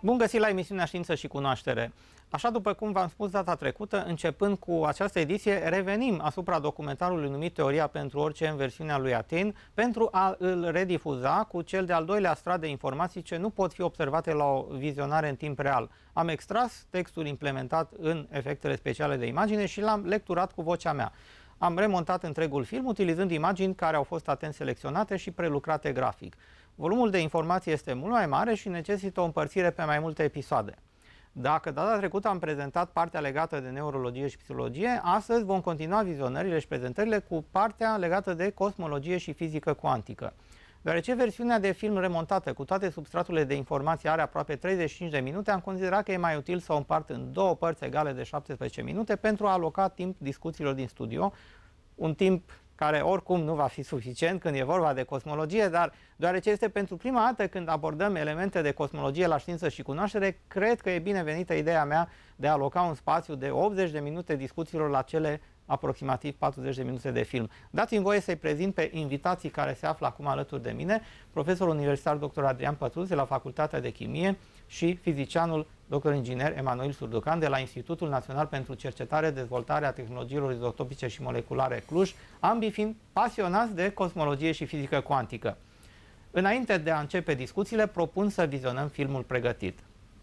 Bun găsit la emisiunea Știință și Cunoaștere. Așa după cum v-am spus data trecută, începând cu această ediție, revenim asupra documentarului numit Teoria pentru orice în versiunea lui Atin, pentru a îl redifuza cu cel de-al doilea strat de informații ce nu pot fi observate la o vizionare în timp real. Am extras textul implementat în efectele speciale de imagine și l-am lecturat cu vocea mea. Am remontat întregul film utilizând imagini care au fost atent selecționate și prelucrate grafic. Volumul de informații este mult mai mare și necesită o împărțire pe mai multe episoade. Dacă data trecută am prezentat partea legată de neurologie și psihologie, astăzi vom continua vizionările și prezentările cu partea legată de cosmologie și fizică cuantică. Deoarece versiunea de film remontată cu toate substraturile de informații are aproape 35 de minute, am considerat că e mai util să o împart în două părți egale de 17 minute pentru a aloca timp discuțiilor din studio, un timp care oricum nu va fi suficient când e vorba de cosmologie, dar deoarece este pentru prima dată când abordăm elemente de cosmologie la Știință și Cunoaștere, cred că e binevenită ideea mea de a aloca un spațiu de 80 de minute discuțiilor la cele aproximativ 40 de minute de film. Dați-mi voie să-i prezint pe invitații care se află acum alături de mine, profesorul universitar dr. Adrian Pătruz de la Facultatea de Chimie și fizicianul dr. inginer Emanuel Surducan de la Institutul Național pentru Cercetare, Dezvoltare a Tehnologiilor Izotopice și Moleculare Cluj, ambii fiind pasionați de cosmologie și fizică cuantică. Înainte de a începe discuțiile, propun să vizionăm filmul pregătit.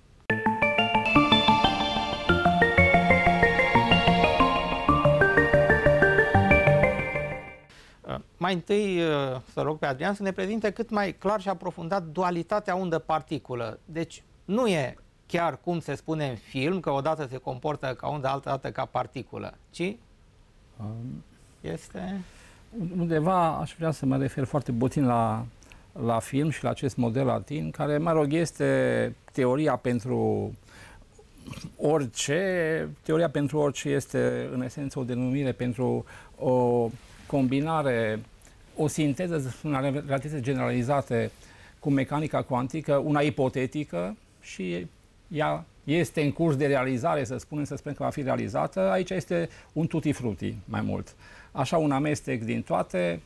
Mai întâi să rog pe Adrian să ne prezinte cât mai clar și aprofundat dualitatea undă-particulă. Deci nu e chiar cum se spune în film, că odată se comportă ca undă, altă dată ca particulă, ci este... Undeva aș vrea să mă refer foarte puțin la film și la acest model Atin, care, mă rog, este teoria pentru orice. Teoria pentru orice este, în esență, o denumire pentru o combinare, o sinteză, una realități generalizate cu mecanica cuantică, una ipotetică, și ea este în curs de realizare, să spunem că va fi realizată. Aici este un tutti frutti, mai mult. Așa, un amestec din toate.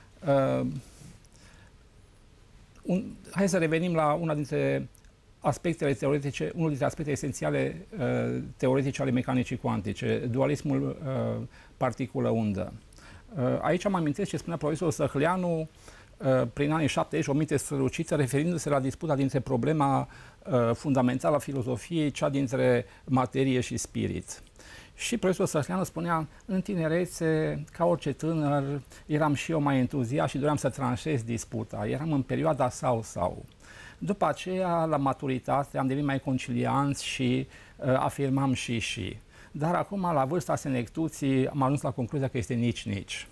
Hai să revenim la una dintre aspectele teoretice, unul dintre aspectele esențiale teoretice ale mecanicii cuantice, dualismul particulă-undă. Aici mă amintesc ce spunea profesorul Săhleanu prin anii 70, o minte strălucită, referindu-se la disputa dintre problema fundamentală a filozofiei, cea dintre materie și spirit. Și profesorul Săhleanu spunea: în tinerețe, ca orice tânăr, eram și eu mai entuziast și doream să tranșez disputa. Eram în perioada sau. După aceea, la maturitate, am devenit mai concilianți și afirmam și. Dar acum, la vârsta senectuții, am ajuns la concluzia că este nici.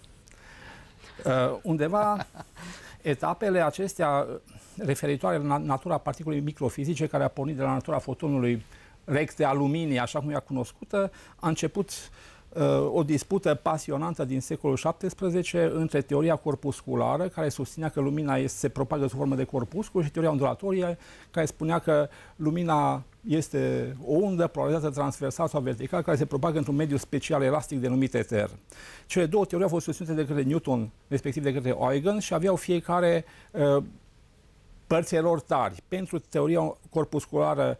Undeva, etapele acestea referitoare la natura particulei microfizice, care a pornit de la natura fotonului recte a luminii, așa cum e cunoscută, a început o dispută pasionantă din secolul XVII între teoria corpusculară, care susținea că lumina se propagă sub formă de corpuscul, și teoria ondulatorie, care spunea că lumina este o undă polarizată transversal sau vertical, care se propagă într-un mediu special elastic denumit eter. Cele două teorii au fost susținute de către Newton, respectiv de către Huygens, și aveau fiecare părțile lor tari. Pentru teoria corpusculară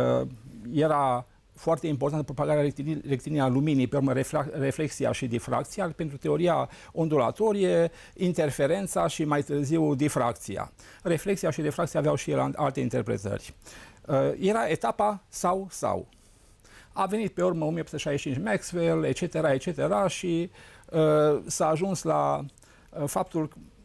era foarte importantă propagarea rectilinie a luminii, pe urmă reflexia și difracția; pentru teoria ondulatorie, interferența și mai târziu difracția. Reflexia și difracția aveau și ele alte interpretări. Era etapa sau. A venit pe urmă 1865 Maxwell, etc., și s-a ajuns la faptul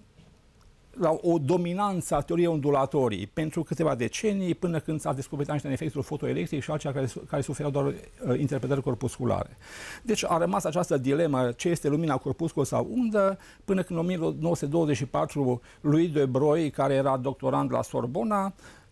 la o dominanță a teoriei ondulatorii pentru câteva decenii, până când s-a descoperit Einstein efectul fotoelectric și alții care suferau doar interpretări corpusculare. Deci a rămas această dilemă: ce este lumina, corpuscul sau undă, până când în 1924 lui de Broglie, care era doctorand la Sorbona,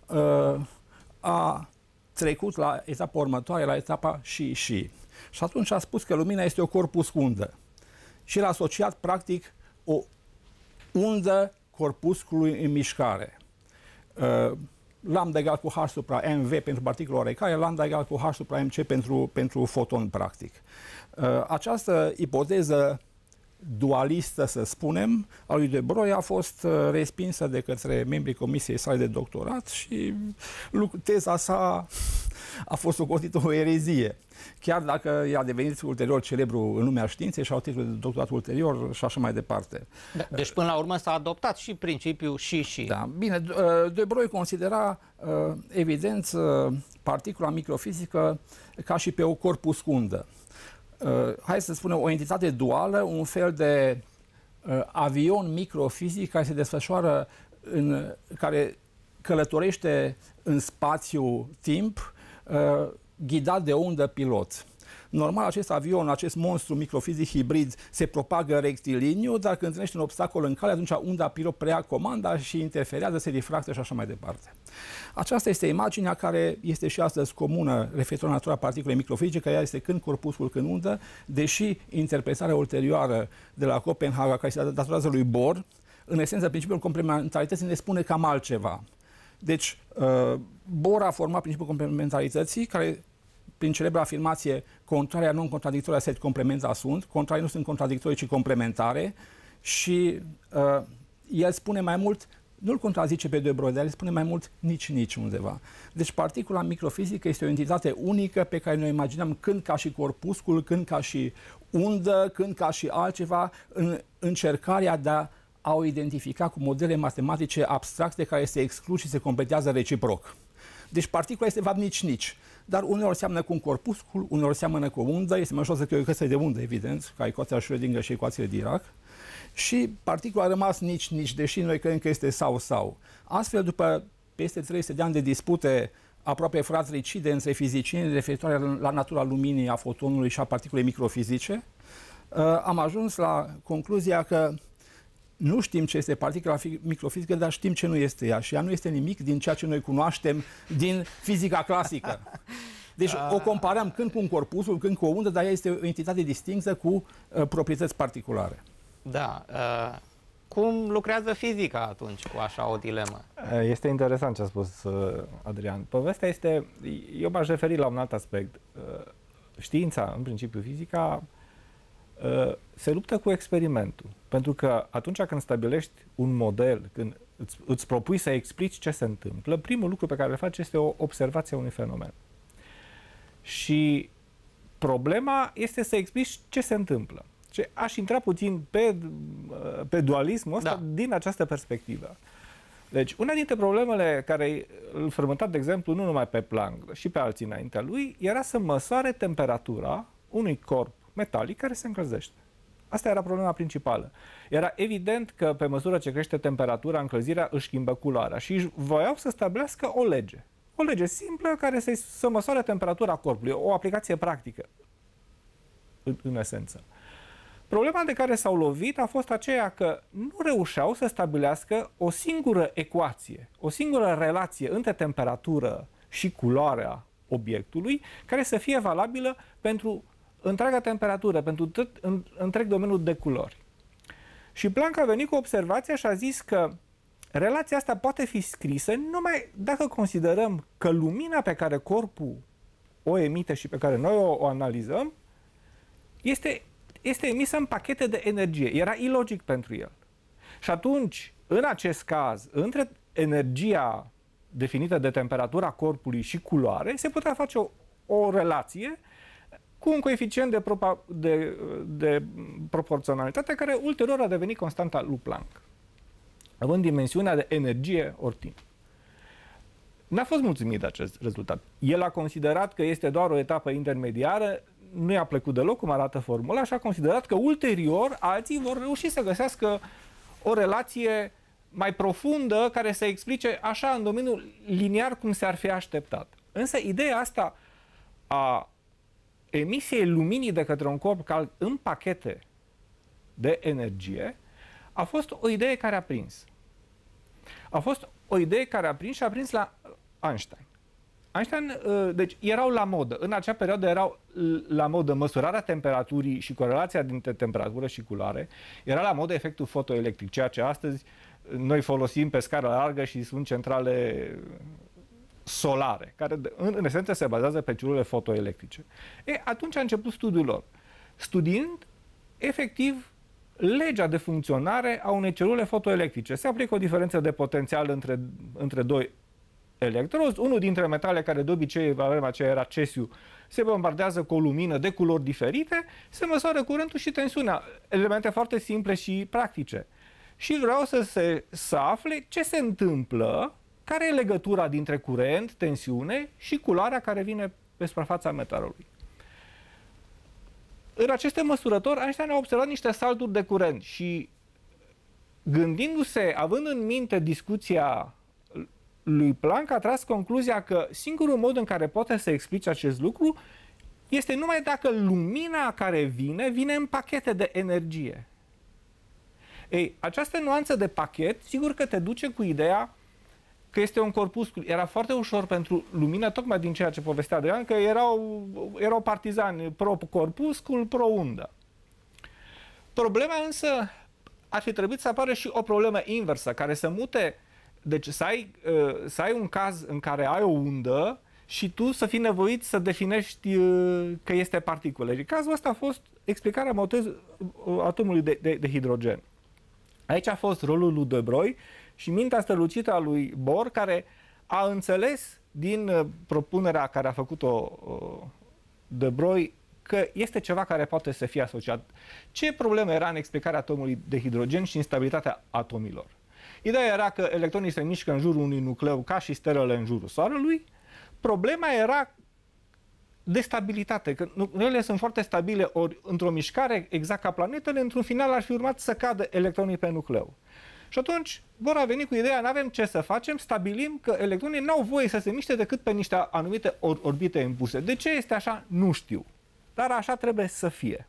a trecut la etapa următoare, la etapa și. Și atunci a spus că lumina este o corpuscundă și l-a asociat practic o undă corpuscului în mișcare. Lambda egal cu H supra mv pentru particula oarecare, lambda egal cu H supra mc pentru foton, practic. Această ipoteză dualistă, să spunem, a lui de Broglie a fost respinsă de către membrii comisiei sale de doctorat și teza sa a fost socotită o erezie. Chiar dacă i-a devenit ulterior celebru în lumea științei și a titlul de doctorat ulterior și așa mai departe. Deci până la urmă s-a adoptat și principiul și. Da, bine, de Broglie considera evident particula microfizică ca și pe o corpuscundă. Hai să spunem o entitate duală, un fel de avion microfizic care se desfășoară care călătorește în spațiu-timp, ghidat de o undă pilot. Normal, acest avion, acest monstru microfizic hibrid se propagă rectiliniu, dar când întâlnește un obstacol în cale, atunci unda pilot preia comanda și interferează, se difractă și așa mai departe. Aceasta este imaginea care este și astăzi comună referitor la natura particulei microfizice, care este când corpusul, când undă, deși interpretarea ulterioară de la Copenhaga, care se datorează lui Bohr, în esență, principiul complementarității ne spune cam altceva. Deci, Bohr a format principiul complementarității, care, prin celebra afirmație, contraria non-contradictoria sed complementa sunt, contrarii nu sunt contradictorii, ci complementare, și el spune mai mult, nu-l contrazice pe de Broglie, dar el spune mai mult nici undeva. Deci particula microfizică este o entitate unică pe care noi imaginăm când ca și corpuscul, când ca și undă, când ca și altceva, în încercarea de a o identifica cu modele matematice abstracte care se exclud și se completează reciproc. Deci particula este fapt nici. Dar uneori seamănă cu un corpuscul, uneori seamănă cu o undă, este mai ușor să căsă de undă, evident, ca ecuația Schrödinger și ecuațiile Dirac. Și particula a rămas nici, deși noi credem că este sau. Astfel, după peste 300 de ani de dispute aproape fratricide între fizicieni referitoare la natura luminii, a fotonului și a particulei microfizice, am ajuns la concluzia că nu știm ce este particula microfizică, dar știm ce nu este ea. Și ea nu este nimic din ceea ce noi cunoaștem din fizica clasică. Deci o comparăm când cu un corpusul, când cu o undă, dar ea este o entitate distinctă cu proprietăți particulare. Da. Cum lucrează fizica atunci cu așa o dilemă? Este interesant ce a spus Adrian. Povestea este, eu m-aș referi la un alt aspect. Știința, în principiu fizica, se luptă cu experimentul. Pentru că atunci când stabilești un model, când îți propui să explici ce se întâmplă, primul lucru pe care îl faci este o observație a unui fenomen. Și problema este să explici ce se întâmplă. Și aș intra puțin pe dualismul ăsta din această perspectivă. Deci, una dintre problemele care îl frământa, de exemplu, nu numai pe Planck, și pe alții înaintea lui, era să măsoare temperatura unui corp metalic care se încălzește. Asta era problema principală. Era evident că pe măsură ce crește temperatura, încălzirea își schimbă culoarea și voiau să stabilească o lege. O lege simplă care să măsoare temperatura corpului. O aplicație practică, în esență. Problema de care s-au lovit a fost aceea că nu reușeau să stabilească o singură ecuație, o singură relație între temperatură și culoarea obiectului, care să fie valabilă pentru întreaga temperatură, pentru întreg domeniul de culori. Și Planck a venit cu observația și a zis că relația asta poate fi scrisă numai dacă considerăm că lumina pe care corpul o emite și pe care noi o analizăm este emisă în pachete de energie. Era ilogic pentru el. Și atunci, în acest caz, între energia definită de temperatura corpului și culoare, se putea face o relație cu un coeficient de proporționalitate care ulterior a devenit constanta lui Planck, având dimensiunea de energie ori timp. N-a fost mulțumit de acest rezultat. El a considerat că este doar o etapă intermediară, nu i-a plăcut deloc cum arată formula și a considerat că ulterior alții vor reuși să găsească o relație mai profundă care să explice așa în domeniul liniar cum s-ar fi așteptat. Însă ideea asta a emisiei luminii de către un corp cald în pachete de energie a fost o idee care a prins. A fost o idee care a prins și a prins la Einstein. Einstein, deci erau la modă. În acea perioadă erau la modă măsurarea temperaturii și corelația dintre temperatură și culoare. Era la modă efectul fotoelectric, ceea ce astăzi noi folosim pe scară largă și sunt centrale solare, care în esență se bazează pe celule fotoelectrice. Atunci a început studiul lor. Studiind efectiv legea de funcționare a unei celule fotoelectrice. Se aplică o diferență de potențial între doi electrozi. Unul dintre metale, care de obicei la vremea aceea era cesiu, se bombardează cu o lumină de culori diferite, se măsoară curentul și tensiunea. Elemente foarte simple și practice. Și vreau să afle ce se întâmplă, care e legătura dintre curent, tensiune și culoarea care vine pe suprafața metalului. În aceste măsurători, Einstein a observat niște salturi de curent și gândindu-se, având în minte discuția lui Planck, a tras concluzia că singurul mod în care poate să explice acest lucru este numai dacă lumina care vine în pachete de energie. Ei, această nuanță de pachet, sigur că te duce cu ideea că este un corpuscul. Era foarte ușor pentru lumină, tocmai din ceea ce povestea Adrian, că erau partizani pro-corpuscul, pro-undă. Problema însă ar fi trebuit să apară și o problemă inversă, care să mute, deci să ai un caz în care ai o undă și tu să fii nevoit să definești că este particulă. Și cazul ăsta a fost explicarea atomului de hidrogen. Aici a fost rolul lui De Broglie și mintea strălucită a lui Bohr, care a înțeles din propunerea care a făcut-o De Broglie că este ceva care poate să fie asociat. Ce problemă era în explicarea atomului de hidrogen și instabilitatea atomilor? Ideea era că electronii se mișcă în jurul unui nucleu ca și stelele în jurul Soarelui. Problema era de stabilitate, că nucleele sunt foarte stabile, ori într-o mișcare, exact ca planetele, într-un final ar fi urmat să cadă electronii pe nucleu. Și atunci Bohr a venit cu ideea, nu avem ce să facem, stabilim că electronii n-au voie să se miște decât pe niște anumite orbite impuse. De ce este așa? Nu știu. Dar așa trebuie să fie.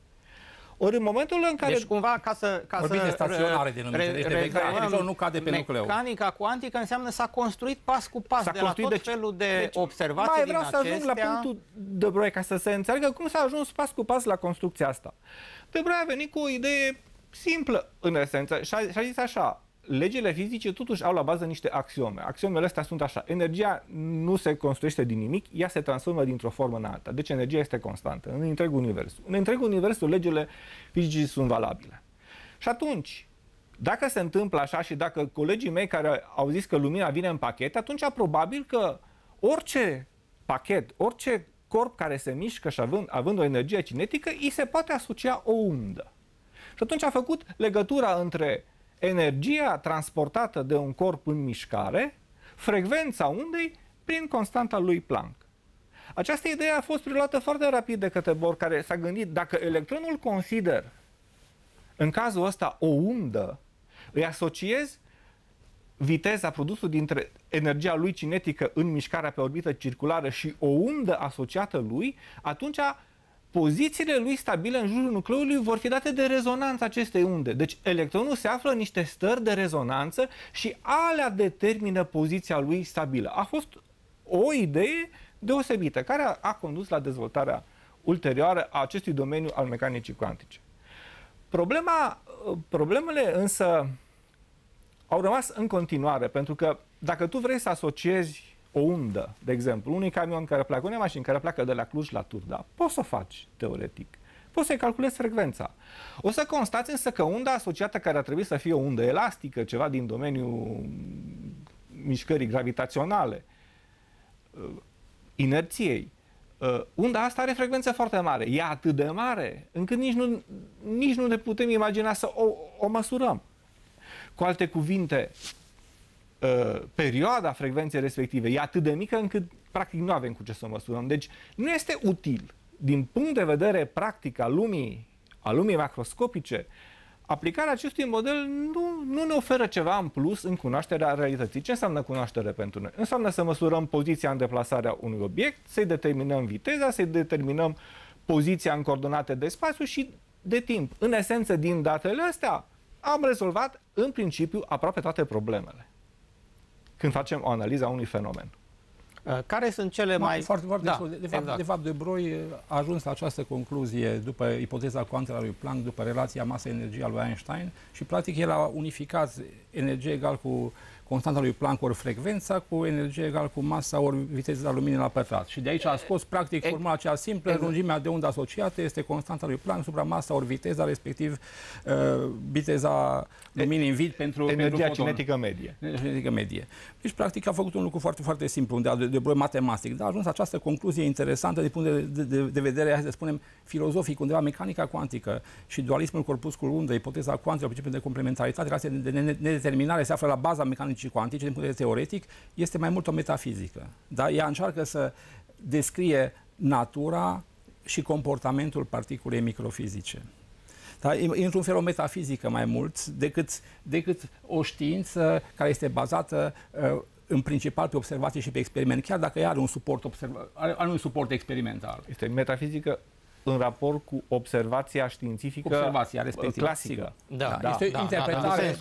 Ori în momentul în care... Deci cumva orbite staționare electronul nu cade pe nucleu. Mecanica cuantică înseamnă s-a construit pas cu pas de la tot felul de observații mai din vreau să ajung la punctul De Broglie ca să se înțeleagă cum s-a ajuns pas cu pas la construcția asta. De Broglie a venit cu o idee simplă în esență și a zis așa: legile fizice totuși au la bază niște axiome. Axiomele astea sunt așa: energia nu se construiește din nimic, ea se transformă dintr-o formă în alta. Deci energia este constantă în întreg universul. În întreg universul legile fizice sunt valabile. Și atunci, dacă se întâmplă așa și dacă colegii mei care au zis că lumina vine în pachet, atunci probabil că orice pachet, orice corp care se mișcă și având o energie cinetică, îi se poate asocia o undă. Și atunci a făcut legătura între energia transportată de un corp în mișcare, frecvența undei, prin constanta lui Planck. Această idee a fost preluată foarte rapid de către Bohr, care s-a gândit, dacă electronul consider în cazul ăsta o undă, îi asociez viteza, produsul dintre energia lui cinetică în mișcarea pe orbită circulară și o undă asociată lui, atunci pozițiile lui stabile în jurul nucleului vor fi date de rezonanța acestei unde. Deci electronul se află în niște stări de rezonanță și alea determină poziția lui stabilă. A fost o idee deosebită care a condus la dezvoltarea ulterioară a acestui domeniu al mecanicii cuantice. Problemele însă au rămas în continuare, pentru că dacă tu vrei să asociezi o undă, de exemplu, unui camion care pleacă, unei mașini care pleacă de la Cluj la Turda, poți să o faci, teoretic. Poți să-i calculezi frecvența. O să constați însă că unda asociată, care ar trebui să fie o undă elastică, ceva din domeniul mișcării gravitaționale, inerției, unda asta are frecvență foarte mare. E atât de mare încât nici nu ne putem imagina să o măsurăm. Cu alte cuvinte, perioada frecvenței respective e atât de mică încât practic nu avem cu ce să o măsurăm. Deci nu este util, din punct de vedere practic al lumii macroscopice, aplicarea acestui model nu ne oferă ceva în plus în cunoașterea realității. Ce înseamnă cunoaștere pentru noi? Înseamnă să măsurăm poziția în deplasarea unui obiect, să-i determinăm viteza, să-i determinăm poziția în coordonate de spațiu și de timp. În esență, din datele astea, am rezolvat în principiu aproape toate problemele când facem o analiză a unui fenomen. Care sunt cele mai... De fapt, De Broglie a ajuns la această concluzie după ipoteza cuantelor a lui Planck, după relația masă-energie a lui Einstein și, practic, el a unificat energie egal cu constanta lui Planck ori frecvența cu energie egal cu masa ori viteza luminii la pătrat. Și de aici a scos practic formula aceea simplă, lungimea de undă asociată este constanta lui Planck supra masa ori viteza, respectiv viteza luminii în vid pentru energia cinetică medie. Cinetică medie. Deci practic a făcut un lucru foarte, foarte simplu, de matematic, dar a ajuns această concluzie interesantă din punct de vedere, hai să spunem, filozofic, undeva mecanica cuantică și dualismul corpuscul-undă, ipoteza cuantică, principiul de complementaritate, care de nedeterminare se află la baza mecanicii cuantice, din punct de vedere teoretic, este mai mult o metafizică. Da? Ea încearcă să descrie natura și comportamentul particulei microfizice. Da? E într-un fel o metafizică mai mult decât o știință care este bazată în principal pe observație și pe experiment, chiar dacă ea are un suport experimental. Este metafizică în raport cu observația științifică clasică. Este interpretare.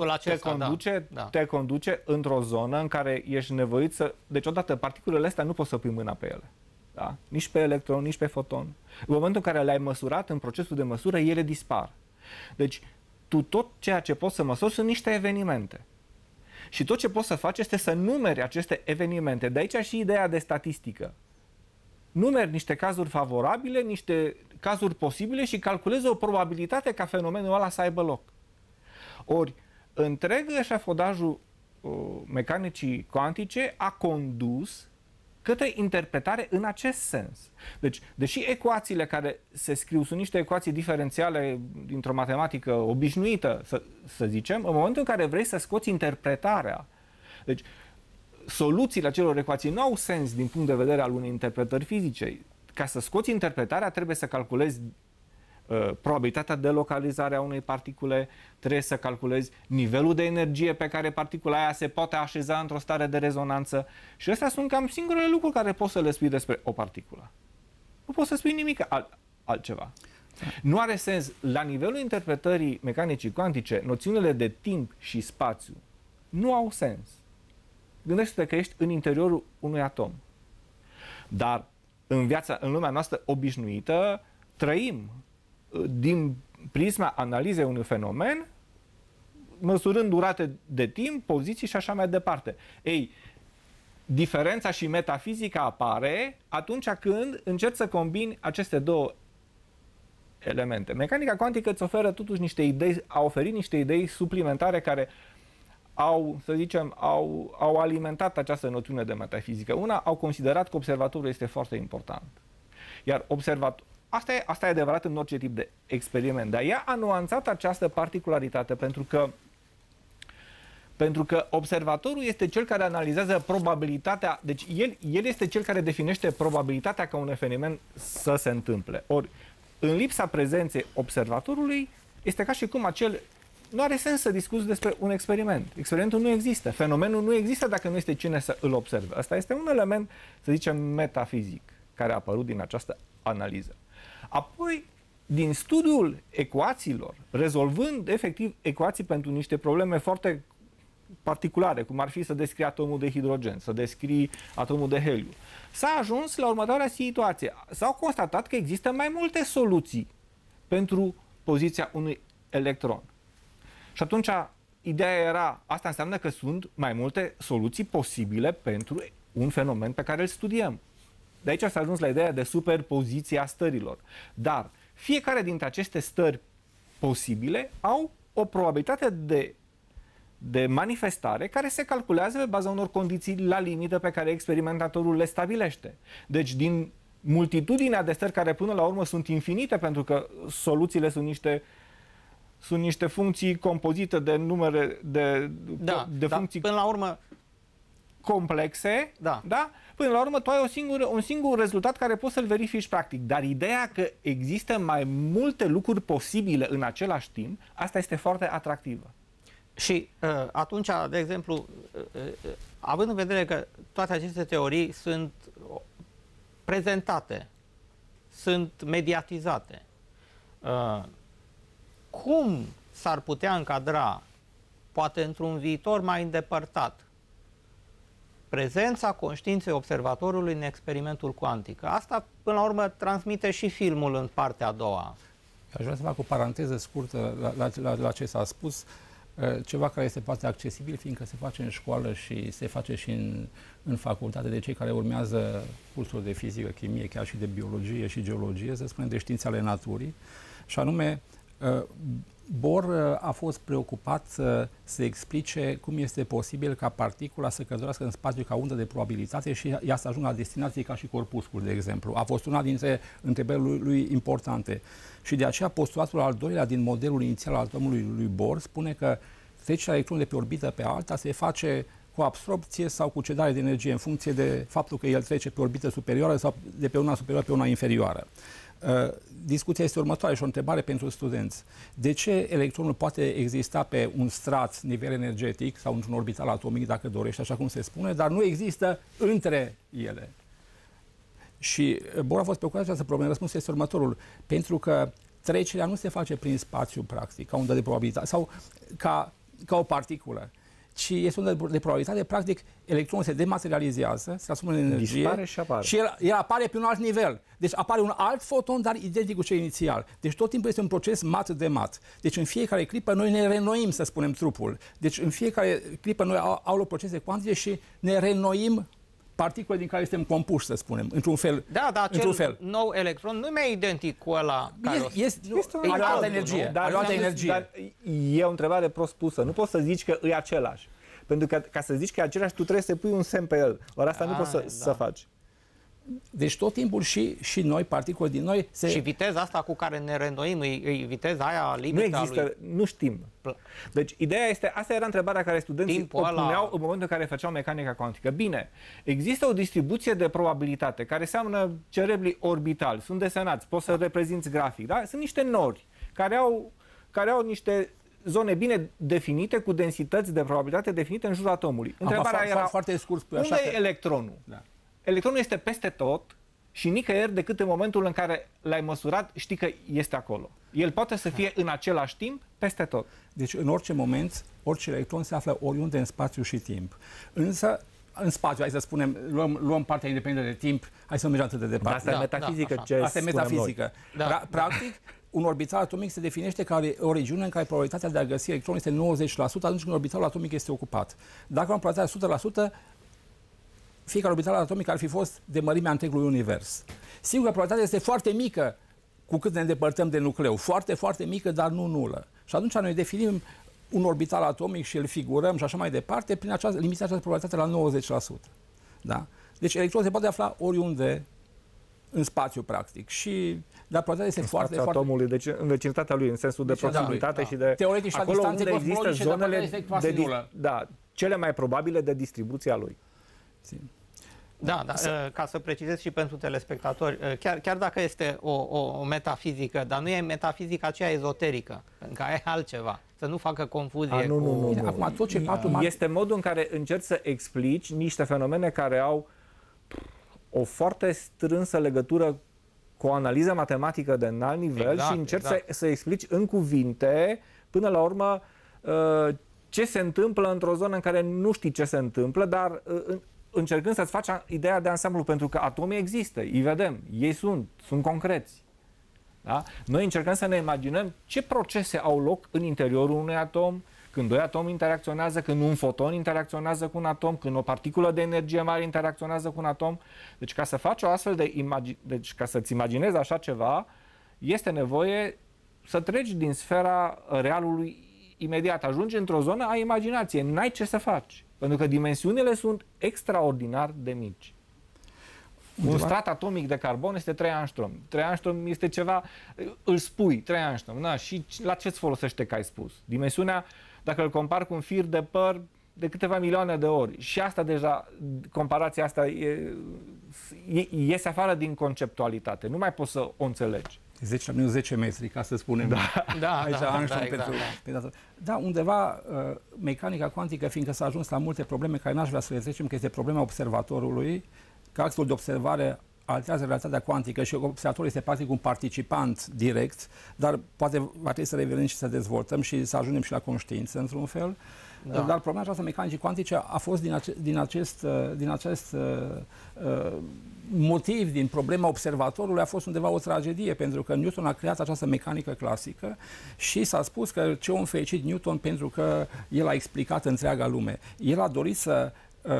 Te conduce într-o zonă în care ești nevoit să... Deci, odată, particulele astea nu poți să pui mâna pe ele. Da? Nici pe electron, nici pe foton. În momentul în care le-ai măsurat, în procesul de măsură, ele dispar. Deci, tu tot ceea ce poți să măsori sunt niște evenimente. Și tot ce poți să faci este să numeri aceste evenimente. De aici și ideea de statistică. Numeri niște cazuri favorabile, niște cazuri posibile și calculezi o probabilitate ca fenomenul ăla să aibă loc. Ori, întreg eșafodajul mecanicii cuantice a condus către interpretare în acest sens. Deci, deși ecuațiile care se scriu sunt niște ecuații diferențiale dintr-o matematică obișnuită, să zicem, în momentul în care vrei să scoți interpretarea, deci soluțiile acelor ecuații nu au sens din punct de vedere al unei interpretări fizice. Ca să scoți interpretarea, trebuie să calculezi probabilitatea de localizare a unei particule, trebuie să calculezi nivelul de energie pe care particula aia se poate așeza într-o stare de rezonanță. Și astea sunt cam singurele lucruri care poți să le spui despre o particulă. Nu poți să spui nimic altceva. Nu are sens. La nivelul interpretării mecanicii cuantice, noțiunile de timp și spațiu nu au sens. Gândește-te că ești în interiorul unui atom. Dar în lumea noastră obișnuită, trăim din prisma analizei unui fenomen, măsurând durate de timp, poziții și așa mai departe. Ei, diferența și metafizica apare atunci când încerci să combini aceste două elemente. Mecanica cuantică îți oferă totuși niște idei, a oferit niște idei suplimentare care au, să zicem, au alimentat această noțiune de metafizică. Una, au considerat că observatorul este foarte important. Iar asta e adevărat în orice tip de experiment, dar ea a nuanțat această particularitate pentru că observatorul este cel care analizează probabilitatea, deci el este cel care definește probabilitatea ca un eveniment să se întâmple. Ori, în lipsa prezenței observatorului, este ca și cum nu are sens să discuți despre un experiment. Experimentul nu există. Fenomenul nu există dacă nu este cine să îl observe. Asta este un element, să zicem, metafizic, care a apărut din această analiză. Apoi, din studiul ecuațiilor, rezolvând efectiv ecuații pentru niște probleme foarte particulare, cum ar fi să descrii atomul de hidrogen, să descrii atomul de heliu, s-a ajuns la următoarea situație. S-au constatat că există mai multe soluții pentru poziția unui electron. Și atunci, ideea era, asta înseamnă că sunt mai multe soluții posibile pentru un fenomen pe care îl studiem. De aici s-a ajuns la ideea de superpoziție a stărilor. Dar fiecare dintre aceste stări posibile au o probabilitate de manifestare care se calculează pe baza unor condiții la limită pe care experimentatorul le stabilește. Deci, din multitudinea de stări care până la urmă sunt infinite, pentru că soluțiile sunt niște funcții compozite de numere de funcții până la urmă complexe, da? Până la urmă tu ai un singur rezultat care poți să-l verifici practic. Dar ideea că există mai multe lucruri posibile în același timp, asta este foarte atractivă. Și atunci, de exemplu, având în vedere că toate aceste teorii sunt prezentate, sunt mediatizate, cum s-ar putea încadra, poate într-un viitor mai îndepărtat, prezența conștiinței observatorului în experimentul cuantic? Asta, până la urmă, transmite și filmul în partea a doua. Aș vrea să fac o paranteză scurtă la ce s-a spus. ceva care este foarte accesibil, fiindcă se face în școală și se face și în facultate de cei care urmează cursuri de fizică, chimie, chiar și de biologie și geologie, să spunem, de științe ale naturii, și anume Bohr a fost preocupat să explice cum este posibil ca particula să călătorească în spațiu ca undă de probabilitate și ea să ajungă la destinație ca și corpuscul, de exemplu. A fost una dintre întrebările lui importante. Și de aceea postulatul al doilea din modelul inițial al atomului lui Bohr spune că trecerea electronului de pe orbită pe alta se face cu absorpție sau cu cedare de energie în funcție de faptul că el trece pe orbită superioară sau de pe una superioară pe una inferioară. Discuția este următoare și o întrebare pentru studenți. De ce electronul poate exista pe un strat nivel energetic sau într-un orbital atomic, dacă dorește, așa cum se spune, dar nu există între ele? Și Bohr a fost preocupat de această problemă. Răspunsul este următorul. Pentru că trecerea nu se face prin spațiu, practic, ca undă de probabilitate sau ca o particulă, ci este undă de probabilitate. Practic, electronul se dematerializează, se transformă în energie dispare și apare. Și el apare pe un alt nivel. Deci apare un alt foton, dar identic cu cel inițial. Deci tot timpul este un proces mat de mat. Deci în fiecare clipă noi ne reînnoim, să spunem, trupul. Deci în fiecare clipă noi au loc procese cuantice și ne reînnoim particule din care suntem compuși, să spunem, într-un fel. Da, dar acel nou electron nu e mai identic cu ăla care este o altă energie. Dar e o întrebare prost pusă. Nu poți să zici că e același. Pentru că ca să zici că e același, tu trebuie să pui un semn pe el. Ori asta nu poți să faci. Deci tot timpul și noi, particule din noi... Și viteza asta cu care ne reînnoim, e viteza aia limită. Nu există, nu știm. Deci ideea este, asta era întrebarea care studenții o puneau în momentul în care făceau mecanica cuantică. Bine, există o distribuție de probabilitate care seamănă cerebrii orbitali, sunt desenați, poți să reprezinți grafic, da? Sunt niște nori care au niște zone bine definite, cu densități de probabilitate definite în jurul atomului. Întrebarea era foarte scurt, unde e electronul? Da. Electronul este peste tot și nicăieri decât în momentul în care l-ai măsurat, știi că este acolo. El poate să fie în același timp peste tot. Deci în orice moment, orice electron se află oriunde în spațiu și timp. Însă, în spațiu, hai să spunem, luăm partea independentă de timp, hai să nu mergem atât de departe. Asta e metafizică. Asta e metafizică. Practic, un orbital atomic se definește ca o regiune în care probabilitatea de a găsi electron este 90% atunci când orbitalul atomic este ocupat. Dacă am probabilitatea 100%, fiecare orbital atomic ar fi fost de mărimea întregului univers. Sigur că probabilitatea este foarte mică cu cât ne îndepărtăm de nucleu. Foarte, foarte mică, dar nu nulă. Și atunci noi definim un orbital atomic și îl figurăm și așa mai departe prin limita această probabilitate la 90%. Da? Deci electronul se poate afla oriunde în spațiu, practic. Dar probabilitatea este foarte, foarte... atomului, deci în vecinătatea lui, în sensul de proximitate și de... Teoretic și la distanțe cosmologice, zonele cele mai probabile de distribuția lui. Da, ca să precizez și pentru telespectatori, chiar dacă este o metafizică, dar nu e metafizica aceea ezoterică, pentru că e altceva, să nu facă confuzie nu. Acum, tot ce este modul în care încerci să explici niște fenomene care au o foarte strânsă legătură cu o analiză matematică de înalt nivel și încerci să explici în cuvinte, până la urmă, ce se întâmplă într-o zonă în care nu știi ce se întâmplă, dar încercând să-ți faci ideea de ansamblu, pentru că atomii există, îi vedem, ei sunt concreți. Da? Noi încercăm să ne imaginăm ce procese au loc în interiorul unui atom, când doi atomi interacționează, când un foton interacționează cu un atom, când o particulă de energie mare interacționează cu un atom. Deci ca să faci o astfel de deci ca să-ți imaginezi așa ceva, este nevoie să treci din sfera realului imediat. Ajungi într-o zonă a imaginației, n-ai ce să faci. Pentru că dimensiunile sunt extraordinar de mici. Un strat atomic de carbon este 3 angstrom. 3 angstrom este ceva, îl spui, 3 angstrom. Da? Și la ce îți folosește că ai spus? Dimensiunea, dacă îl compari cu un fir de păr, de câteva milioane de ori. Și asta deja, comparația asta iese afară din conceptualitate. Nu mai poți să o înțelegi. 10 la minus 10 metri, ca să spunem. Da, undeva mecanica cuantică, fiindcă s-a ajuns la multe probleme care n-aș vrea să le trecem, că este problema observatorului, că axul de observare alterează realitatea cuantică și observatorul este practic un participant direct, dar poate va trebui să revenim și să dezvoltăm și să ajungem și la conștiință, într-un fel. Dar problema aceasta mecanicii cuantice a fost din acest motiv, din problema observatorului, a fost undeva o tragedie, pentru că Newton a creat această mecanică clasică și s-a spus că ce om fericit Newton pentru că el a explicat întreaga lume. El a dorit să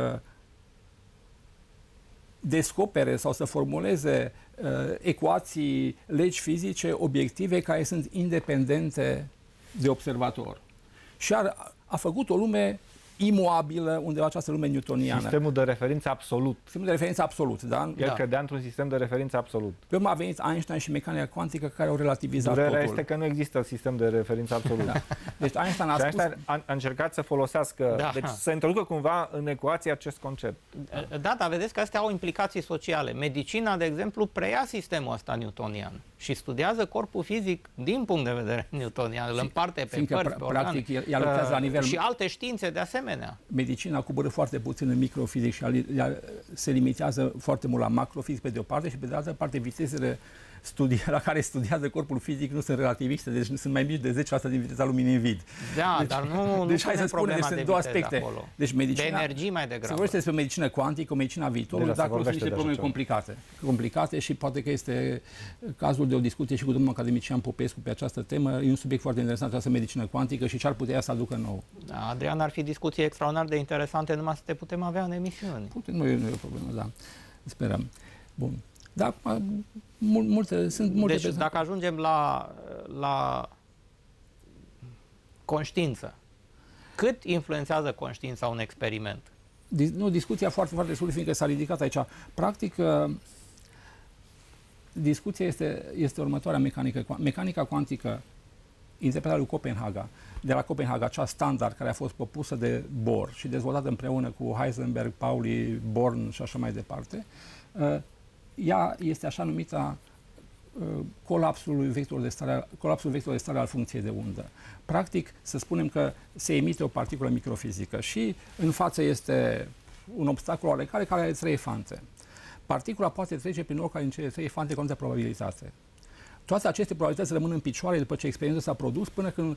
descopere sau să formuleze ecuații, legi fizice obiective care sunt independente de observator. Și a făcut o lume imobilă, undeva această lume newtoniană. Sistemul de referință absolut. Sistemul de referință absolut, da? El credea într-un sistem de referință absolut. Pe urmă a venit Einstein și mecanica cuantică care au relativizat Durerea totul. este că nu există sistem de referință absolut. Da. Deci Einstein a încercat să folosească, deci să introducă cumva în ecuație acest concept. Da, dar vedeți că astea au implicații sociale. Medicina, de exemplu, preia sistemul ăsta newtonian și studiază corpul fizic din punct de vedere newtonian, îl împarte pe părți, pe organe. Practic, el lucrează la nivel... Și alte ștințe de asemenea. Medicina coboră foarte puțin în microfizic și se limitează foarte mult la macrofizic pe de o parte și pe de altă parte vitezele la care studiază corpul fizic nu sunt relativiste, deci sunt mai mici de 10% din viteza luminii în vid. Da, deci, dar nu deci hai să spunem, deci sunt două aspecte. Acolo. Deci medicina, de energie mai degrabă. Se vorbește despre medicină cuantică, medicina viitorului, dar sunt niște probleme complicate și poate că este cazul de o discuție și cu domnul academician Popescu pe această temă. E un subiect foarte interesant, această medicină cuantică și ce ar putea să aducă nou. Da, Adrian, ar fi discuții extraordinar de interesante, numai să te putem avea în emisiuni. Nu e o problemă, da. Sperăm. Bun. Da, sunt multe. Deci, dacă ajungem la conștiință, cât influențează conștiința un experiment? Discuția foarte, foarte sus, fiindcă s-a ridicat aici. Practic, discuția este următoarea mecanica cuantică interpretată lui Copenhaga, de la Copenhaga, cea standard care a fost propusă de Bohr și dezvoltată împreună cu Heisenberg, Pauli, Born și așa mai departe. Ea este așa numita colapsul vectorului de stare al funcției de undă. Practic, să spunem că se emite o particulă microfizică și în față este un obstacol oarecare care are 3 fante. Particula poate trece prin oricare din cele 3 fante cu anumită probabilitate. Toate aceste probabilități rămân în picioare după ce experimentul s-a produs până când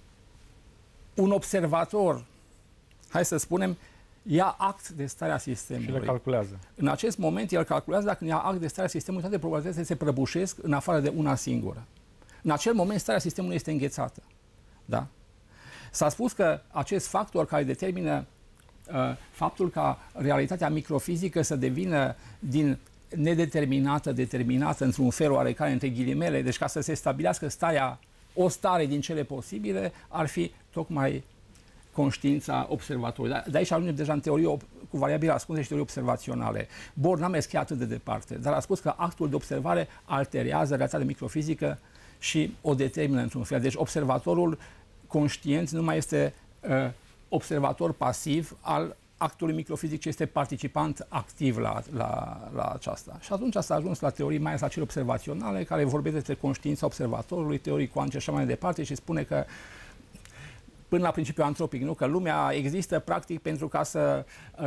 un observator, hai să spunem, ia act de starea sistemului. Și le calculează. În acest moment, el calculează dacă ia act de starea sistemului, toate probabilitățile se prăbușesc în afară de una singură. În acel moment, starea sistemului este înghețată. Da? S-a spus că acest factor care determină faptul ca realitatea microfizică să devină din nedeterminată, determinată într-un fel oarecare, între ghilimele, deci ca să se stabilească o stare din cele posibile, ar fi tocmai conștiința observatorului. De aici ajungem deja în teorie cu variabile ascunse și teorii observaționale. Bohr n-a mers chiar atât de departe, dar a spus că actul de observare alterează realitatea microfizică și o determină într-un fel. Deci observatorul conștient nu mai este observator pasiv al actului microfizic, ci este participant activ la aceasta. Și atunci s-a ajuns la teorii, mai ales la cele observaționale, care vorbesc despre conștiința observatorului, teorii cuantice și așa mai departe și spune că până la principiul antropic, nu? Că lumea există practic pentru ca să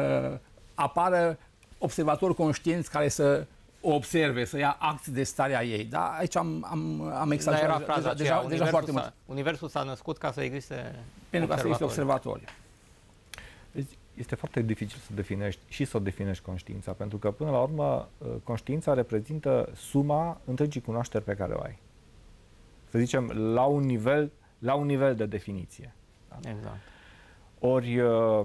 apară observatori conștienți care să o observe, să ia act de starea ei. Da? Aici am exagerat deja foarte mult. Universul s-a născut ca să existe pentru ca să existe observatori. Deci este foarte dificil să definești și să o definești conștiința, pentru că până la urmă conștiința reprezintă suma întregii cunoașteri pe care o ai. Să zicem, la un nivel de definiție. Da? Exact. Ori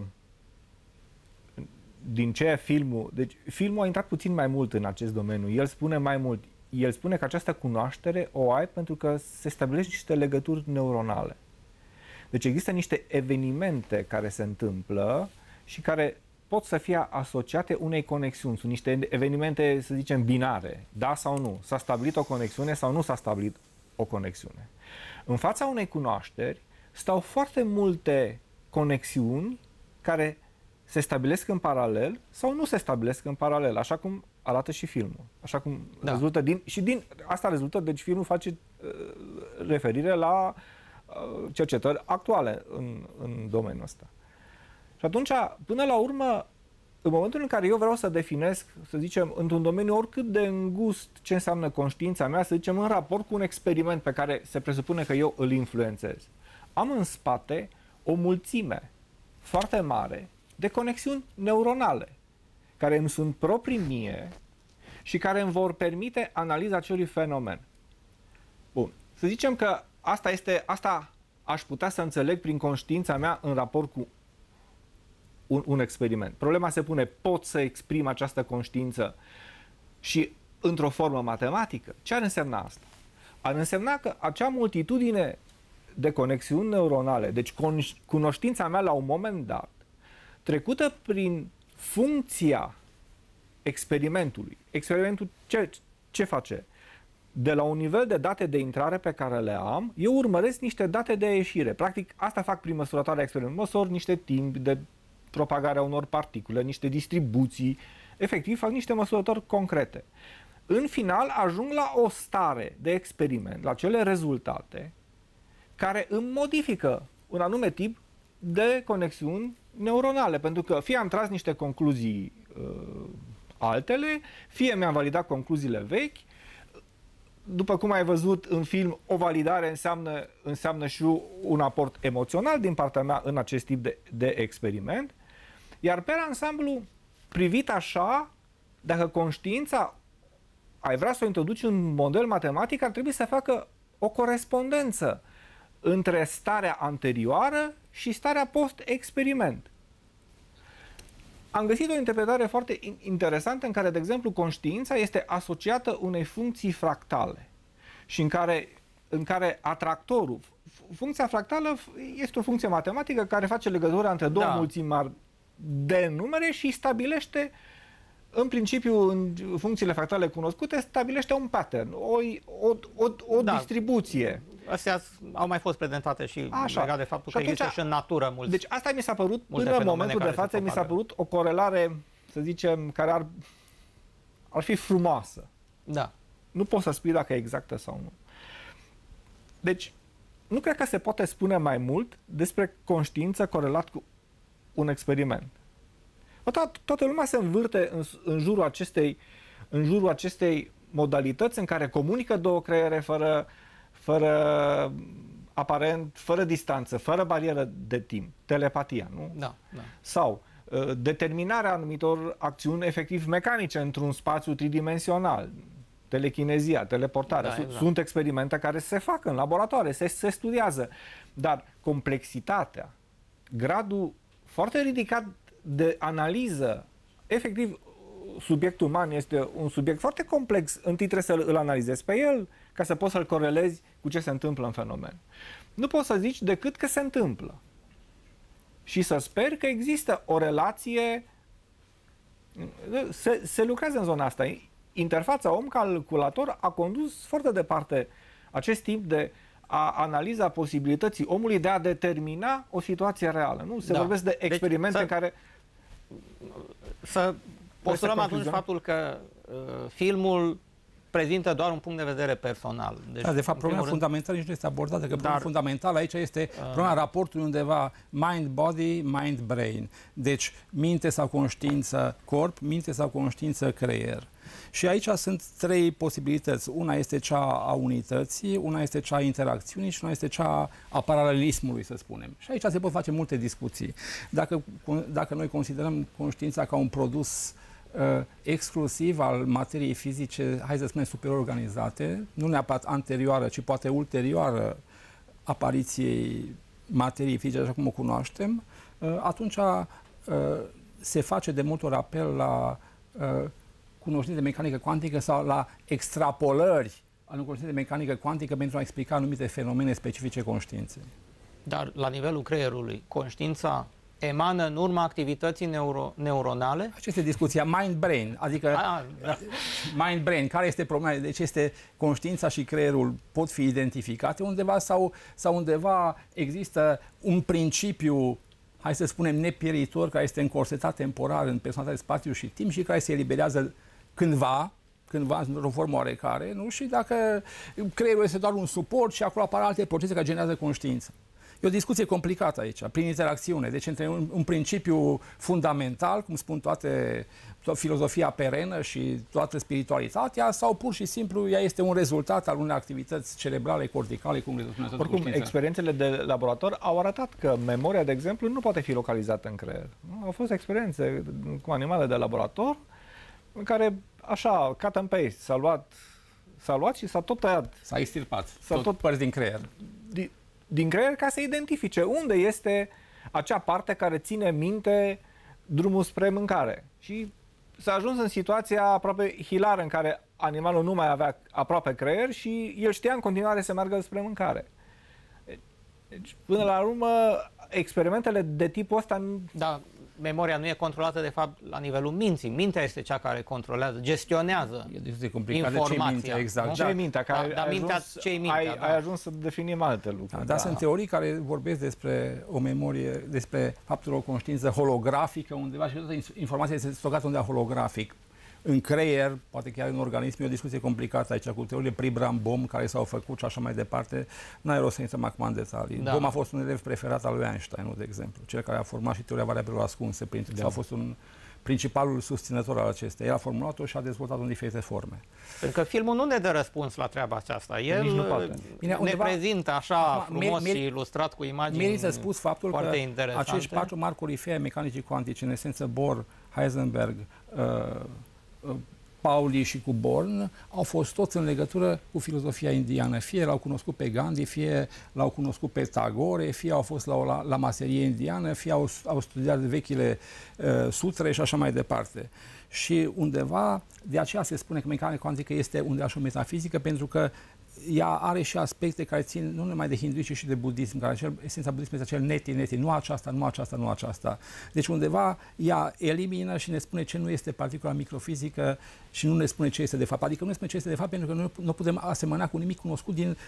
din ce filmul... Deci filmul a intrat puțin mai mult în acest domeniu. El spune mai mult. El spune că această cunoaștere o ai pentru că se stabilesc niște legături neuronale. Deci există niște evenimente care se întâmplă și care pot să fie asociate unei conexiuni. Sunt niște evenimente, să zicem, binare. Da sau nu? S-a stabilit o conexiune sau nu s-a stabilit o conexiune. În fața unei cunoașteri stau foarte multe conexiuni care se stabilesc în paralel sau nu se stabilesc în paralel, așa cum arată și filmul. Așa cum rezultă din asta rezultă, deci filmul face referire la cercetări actuale în domeniul ăsta. Și atunci, până la urmă, în momentul în care eu vreau să definesc, să zicem, într-un domeniu oricât de îngust ce înseamnă conștiința mea, să zicem, în raport cu un experiment pe care se presupune că eu îl influențez, am în spate o mulțime foarte mare de conexiuni neuronale, care îmi sunt proprii mie și care îmi vor permite analiza acelui fenomen. Bun. Să zicem că asta aș putea să înțeleg prin conștiința mea în raport cu un experiment. Problema se pune, pot să exprim această conștiință și într-o formă matematică? Ce ar însemna asta? Ar însemna că acea multitudine de conexiuni neuronale, deci cunoștința mea la un moment dat, trecută prin funcția experimentului. Experimentul ce face? De la un nivel de date de intrare pe care le am, eu urmăresc niște date de ieșire. Practic, asta fac prin măsurătoarea experimentului. Măsor niște timp de propagare a unor particule, niște distribuții. Efectiv, fac niște măsurători concrete. În final, ajung la o stare de experiment, la cele rezultate, care îmi modifică un anume tip de conexiuni neuronale. Pentru că fie am tras niște concluzii altele, fie mi-am validat concluziile vechi. După cum ai văzut în film, o validare înseamnă și un aport emoțional din partea mea în acest tip de experiment. Iar pe ansamblu, privit așa, dacă conștiința ai vrea să o introduci în model matematic, ar trebui să facă o corespondență între starea anterioară și starea post-experiment. Am găsit o interpretare foarte interesantă în care, de exemplu, conștiința este asociată unei funcții fractale și în care atractorul, funcția fractală este o funcție matematică care face legătura între două mulțimi mari de numere și stabilește, în principiu, în funcțiile fractale cunoscute, stabilește un pattern, o distribuție. Astea au mai fost prezentate și legat de faptul că există și în natură mulți. Deci asta mi s-a părut, până în momentul de față, mi s-a părut o corelare, să zicem, care ar fi frumoasă. Da. Nu poți să spui dacă e exactă sau nu. Deci, nu cred că se poate spune mai mult despre conștiință corelat cu un experiment. Toată lumea se învârte în jurul acestei modalități în care comunică două creiere fără distanță, fără barieră de timp. Telepatia, nu? Da. Sau determinarea anumitor acțiuni efectiv mecanice într-un spațiu tridimensional. Telechinezia, teleportarea. Sunt experimente care se fac în laboratoare, se studiază. Dar complexitatea, gradul foarte ridicat de analiză, efectiv, subiectul uman este un subiect foarte complex. Întâi trebuie să îl analizezi pe el ca să poți să-l corelezi cu ce se întâmplă în fenomen. Nu poți să zici decât că se întâmplă. Și să sper că există o relație. Se lucrează în zona asta. Interfața om-calculator a condus foarte departe acest tip de analiza posibilității omului de a determina o situație reală. Nu? Se vorbesc de experimente în care... Să postulăm atunci faptul că filmul prezintă doar un punct de vedere personal. Deci, de fapt, problema fundamentală nici nu este abordată, că problema fundamentală aici este problema raportului undeva mind-body, mind-brain. Deci, minte sau conștiință corp, minte sau conștiință creier. Și aici sunt trei posibilități. Una este cea a unității, una este cea a interacțiunii și una este cea a paralelismului, să spunem. Și aici se pot face multe discuții. Dacă noi considerăm conștiința ca un produs exclusiv al materiei fizice, hai să spunem, superior organizate, nu neapărat anterioară, ci poate ulterioară apariției materiei fizice așa cum o cunoaștem, atunci se face de multe ori apel la cunoștințe de mecanică cuantică sau la extrapolări ale cunoștințe de mecanică cuantică pentru a explica anumite fenomene specifice conștiinței. Dar la nivelul creierului, conștiința emană în urma activității neuronale? Aceasta este discuția mind-brain, adică mind-brain, care este problema? Deci este conștiința și creierul pot fi identificate undeva sau undeva există un principiu, hai să spunem, nepieritor, care este încorsetat temporar în personalitate, spațiu și timp și care se eliberează cândva, într-o formă oarecare, nu? Și dacă creierul este doar un suport și acolo apar alte procese care generează conștiință. E o discuție complicată aici, prin interacțiune. Deci între un principiu fundamental, cum spun toată filozofia perenă și toată spiritualitatea, sau pur și simplu ea este un rezultat al unei activități cerebrale, corticale, cum le spuneți. Oricum, experiențele de laborator au arătat că memoria, de exemplu, nu poate fi localizată în creier. Au fost experiențe cu animale de laborator în care, așa, cut and paste, s-a luat și s-a tot tăiat. S-a extirpat tot părți din creier. Din creier, ca să identifice unde este acea parte care ține minte drumul spre mâncare. Și s-a ajuns în situația aproape hilară în care animalul nu mai avea aproape creier și el știa în continuare să meargă spre mâncare. Deci, până la urmă, experimentele de tipul ăsta... Da, memoria nu e controlată, de fapt, la nivelul minții. Mintea este cea care controlează, gestionează informația. Exact. Ce-i mintea? Ai ajuns să definim alte lucruri. Dar sunt teorii care vorbesc despre o memorie, despre faptul o conștiință holografică undeva și toată informația este stocată undeva holografic. În creier, poate chiar în organism, e o discuție complicată aici cu teoriile Pribram-Bohm care s-au făcut și așa mai departe. N-ai rost să intrăm acum în detalii. Bohm a fost un elev preferat al lui Einstein, de exemplu, cel care a format și teoria variabilelor ascunse, sau a fost principalul susținător al acesteia. El a formulat-o și a dezvoltat-o în diferite forme. Pentru că filmul nu ne dă răspuns la treaba aceasta. El ne prezintă așa frumos și ilustrat cu imagini. Merită spus faptul că acești 4 mari corifei ai mecanicii cuantice, în esență Bohr, Heisenberg, Pauli și cu Born, au fost toți în legătură cu filozofia indiană. Fie l-au cunoscut pe Gandhi, fie l-au cunoscut pe Tagore, fie au fost la maserie indiană, fie au studiat vechile sutre și așa mai departe. Și undeva, de aceea se spune că mecanica cuantică este undeva și o metafizică, pentru că ea are și aspecte care țin nu numai de hinduism, ci și de budism, care esența budismului este acel neti, nu aceasta, nu aceasta, nu aceasta. Deci undeva ea elimină și ne spune ce nu este particula microfizică și nu ne spune ce este de fapt. Adică nu ne spune ce este de fapt pentru că nu putem asemăna cu nimic cunoscut din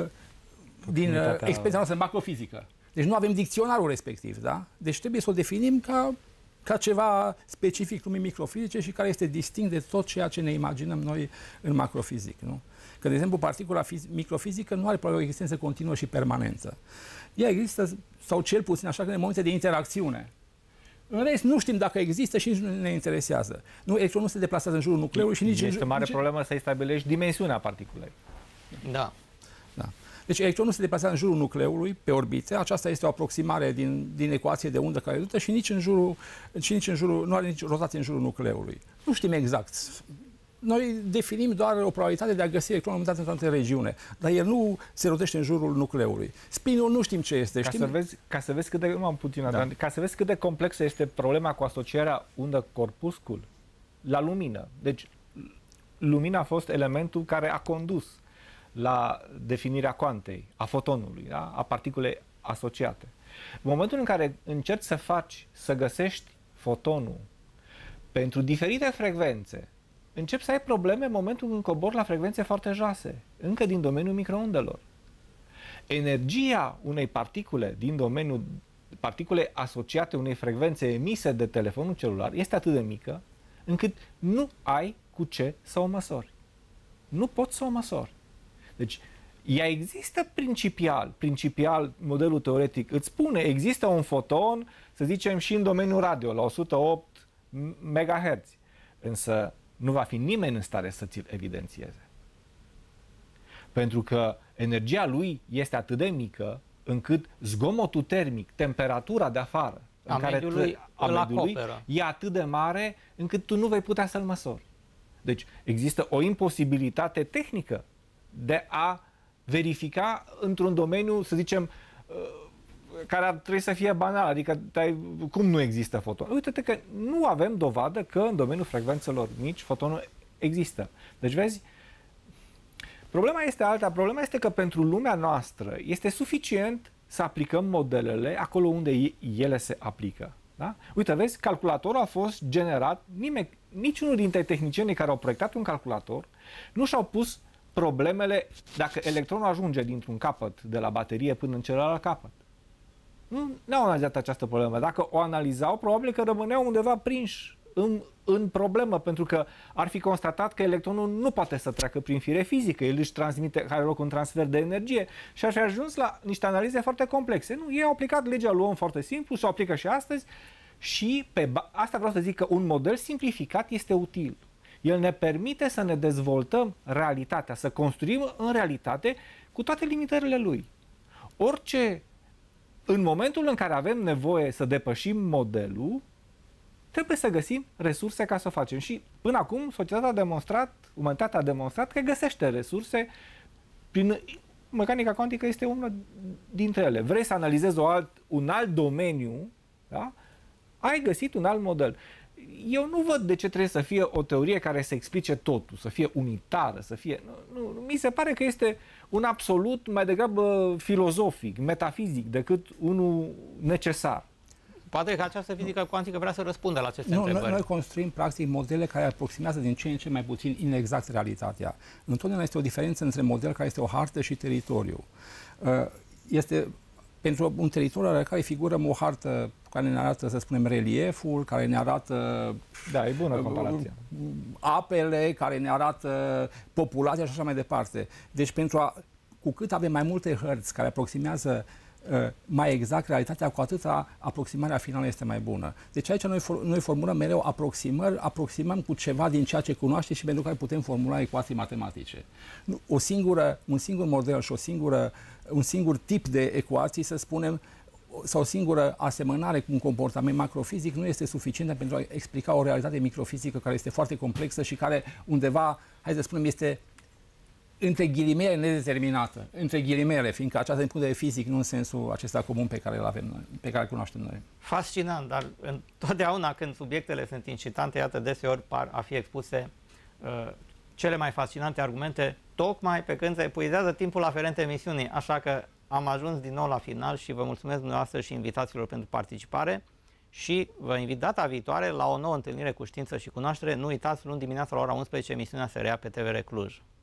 experiența noastră macrofizică. Deci nu avem dicționarul respectiv, da? Deci trebuie să o definim ca ceva specific lumii microfizice și care este distinct de tot ceea ce ne imaginăm noi în macrofizic, nu? Că, de exemplu, particula microfizică nu are probabil o existență continuă și permanentă. Ea există, sau cel puțin așa, în momente de interacțiune. În rest, nu știm dacă există și nici nu ne interesează. Electronul nu se deplasează în jurul nucleului și nici... Este mare problemă să-i stabilești dimensiunea particulei. Da. Deci electronul se deplasează în jurul nucleului, pe orbite. Aceasta este o aproximare din ecuație de undă care rezultă și nici în jurul, nu are nici rotație în jurul nucleului. Nu știm exact. Noi definim doar o probabilitate de a găsi electronul mutat într-o altă regiune, dar el nu se rotește în jurul nucleului. Spinul nu știm ce este. Ca să vezi cât de... Ca să vezi cât de complexă este problema cu asocierea undă-corpuscul la lumină. Deci, lumina a fost elementul care a condus la definirea cuantei, a fotonului, da? A particulei asociate. În momentul în care încerci să găsești fotonul pentru diferite frecvențe, începi să ai probleme în momentul când cobori la frecvențe foarte joase, încă din domeniul microundelor. Energia unei particule din domeniul particule asociate unei frecvențe emise de telefonul celular este atât de mică încât nu ai cu ce să o măsori. Nu poți să o măsori. Deci, ea există principial, modelul teoretic îți spune, există un foton, să zicem, și în domeniul radio, la 108 MHz, însă nu va fi nimeni în stare să ți-l evidențieze. Pentru că energia lui este atât de mică încât zgomotul termic, temperatura de afară a mediului e atât de mare încât tu nu vei putea să-l măsori. Deci există o imposibilitate tehnică de a verifica într-un domeniu, să zicem, care ar trebui să fie banal, adică cum nu există foton? Uite-te că nu avem dovadă că în domeniul frecvențelor mici fotonul există. Deci vezi, problema este alta. Problema este că pentru lumea noastră este suficient să aplicăm modelele acolo unde ele se aplică. Da? Uite, vezi, calculatorul a fost generat, niciunul dintre tehnicienii care au proiectat un calculator nu și-au pus problemele dacă electronul ajunge dintr-un capăt de la baterie până în celălalt capăt. Nu au analizat această problemă. Dacă o analizau, probabil că rămâneau undeva prinși în problemă, pentru că ar fi constatat că electronul nu poate să treacă prin fire fizică, el își transmite, are loc un transfer de energie și ar fi ajuns la niște analize foarte complexe. Nu, ei au aplicat legea lui Ohm foarte simplu, se aplică și astăzi și asta vreau să zic că un model simplificat este util. El ne permite să ne dezvoltăm realitatea, să construim în realitate cu toate limitările lui. În momentul în care avem nevoie să depășim modelul, trebuie să găsim resurse ca să o facem. Și până acum umanitatea a demonstrat că găsește resurse prin mecanica cuantică este una dintre ele. Vrei să analizezi un alt domeniu, da? Ai găsit un alt model. Eu nu văd de ce trebuie să fie o teorie care să explice totul, să fie unitară, să fie... Nu, mi se pare că este un absolut mai degrabă filozofic, metafizic, decât unul necesar. Poate că această fizică cuantică vrea să răspundă la aceste întrebări. Noi construim practic modele care aproximează din ce în ce mai puțin inexact realitatea. Întotdeauna este o diferență între model care este o hartă și teritoriu. Pentru un teritoriu care figurăm o hartă care ne arată, să spunem, relieful, care ne arată e bună comparația. Apele, care ne arată populația și așa mai departe. Deci cu cât avem mai multe hărți care aproximează mai exact realitatea, cu atâta aproximarea finală este mai bună. Deci aici noi formulăm mereu aproximăm cu ceva din ceea ce cunoaște și pentru care putem formula ecuații matematice. Un singur model și un singur tip de ecuații, să spunem, sau o singură asemănare cu un comportament macrofizic nu este suficientă pentru a explica o realitate microfizică care este foarte complexă și care undeva, hai să spunem, este între ghilimele nedeterminată, între ghilimele, fiindcă aceasta din punct de vedere fizic, nu în sensul acesta comun pe care îl avem noi, pe care îl cunoaștem noi. Fascinant, dar întotdeauna când subiectele sunt incitante, iată, deseori par a fi expuse cele mai fascinante argumente, tocmai pe când se epuizează timpul aferent emisiunii. Așa că am ajuns din nou la final și vă mulțumesc dumneavoastră și invitațiilor pentru participare și vă invit data viitoare la o nouă întâlnire cu Știință și Cunoaștere. Nu uitați, luni dimineața la ora 11, emisiunea se reia pe TVR Cluj.